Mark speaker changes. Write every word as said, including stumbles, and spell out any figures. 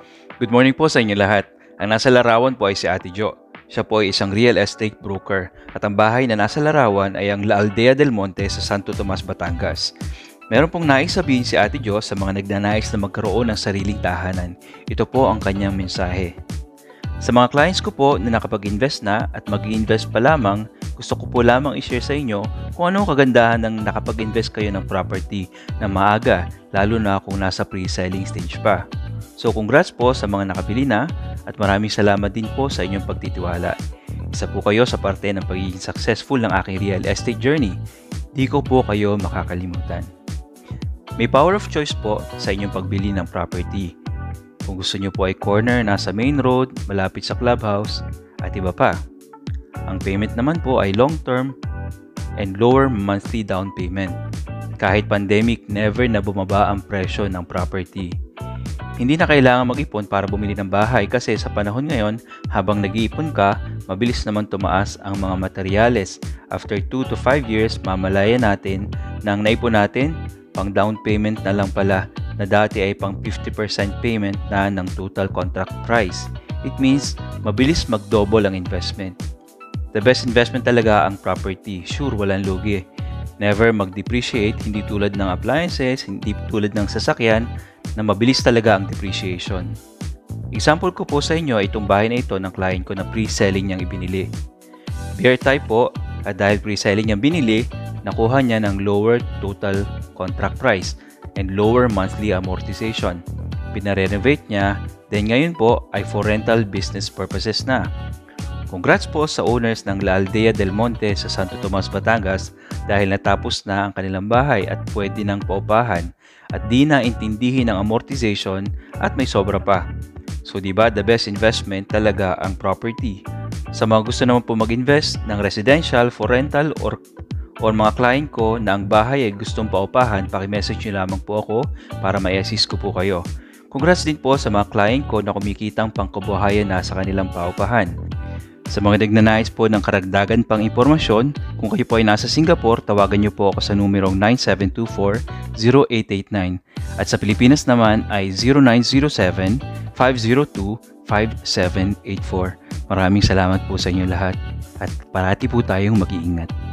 Speaker 1: Good morning po sa inyo lahat. Ang nasa larawan po ay si Ate Jo. Siya po ay isang real estate broker at ang bahay na nasa larawan ay ang La Aldea del Monte sa Santo Tomas, Batangas. Meron pong nais sabihin si Ate Jo sa mga nagnanais na magkaroon ng sariling tahanan. Ito po ang kanyang mensahe. Sa mga clients ko po na nakapag-invest na at mag-invest pa lamang, gusto ko po lamang i-share sa inyo kung ano ang kagandahan ng nakapag-invest kayo ng property na maaga, lalo na kung nasa pre-selling stage pa. So congrats po sa mga nakabili na at maraming salamat din po sa inyong pagtitiwala. Isa po kayo sa parte ng pagiging successful ng aking real estate journey. Di ko po kayo makakalimutan. May power of choice po sa inyong pagbili ng property. Kung gusto nyo po ay corner nasa main road, malapit sa clubhouse, at iba pa. Ang payment naman po ay long-term and lower monthly down payment. Kahit pandemic, never na bumaba ang presyo ng property. Hindi na kailangan mag-ipon para bumili ng bahay kasi sa panahon ngayon, habang nag-iipon ka, mabilis naman tumaas ang mga materyales. After two to five years, mamalaya natin na ang naipon natin, pang down payment na lang pala na dati ay pang fifty percent payment na ng total contract price. It means, mabilis mag-double ang investment. The best investment talaga ang property. Sure, walang lugi. Never mag-depreciate, hindi tulad ng appliances, hindi tulad ng sasakyan, na mabilis talaga ang depreciation. Example ko po sa inyo ay itong bahay na ito ng client ko na pre-selling niyang ibinili. Bear type po, at dahil pre-selling niyang binili, nakuha niya ng lower total contract price and lower monthly amortization. Pinarenovate niya, then ngayon po ay for rental business purposes na. Congrats po sa owners ng La Aldea del Monte sa Santo Tomas, Batangas dahil natapos na ang kanilang bahay at pwede nang paupahan at di na intindihin ang amortization at may sobra pa. So diba the best investment talaga ang property. Sa mga gusto naman po mag-invest ng residential for rental or or mga client ko na ang bahay ay gustong paupahan, paki-message nyo lamang po ako para ma-assist ko po kayo. Congrats din po sa mga client ko na kumikitang pangkabuhayan na sa kanilang paupahan. Sa mga nagnanais po ng karagdagan pang impormasyon, kung kayo po ay nasa Singapore, tawagan nyo po ako sa numerong nine seven two four, zero eight eight nine at sa Pilipinas naman ay zero nine zero seven, five zero two, five seven eight four. Maraming salamat po sa inyo lahat at parati po tayong mag-iingat.